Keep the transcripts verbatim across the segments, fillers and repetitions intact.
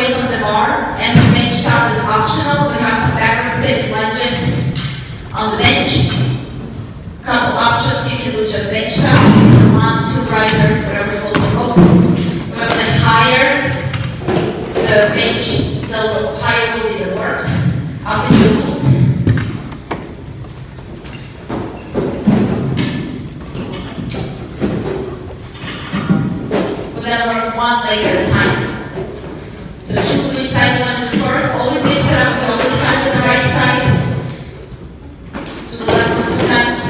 weight on the bar, and the bench top is optional. We have some back or sit lunges on the bench. Couple options, you can do just bench top, you can do one, two risers, whatever float you go. Remember, the higher the bench, the higher will be the work. Up in your glutes. We're gonna work one leg at a time. So choose which side you want to do first. Always mix it up. We always start with the right side. To the left one sometimes.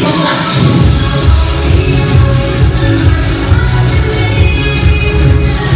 Single lunge.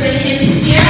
the hips here.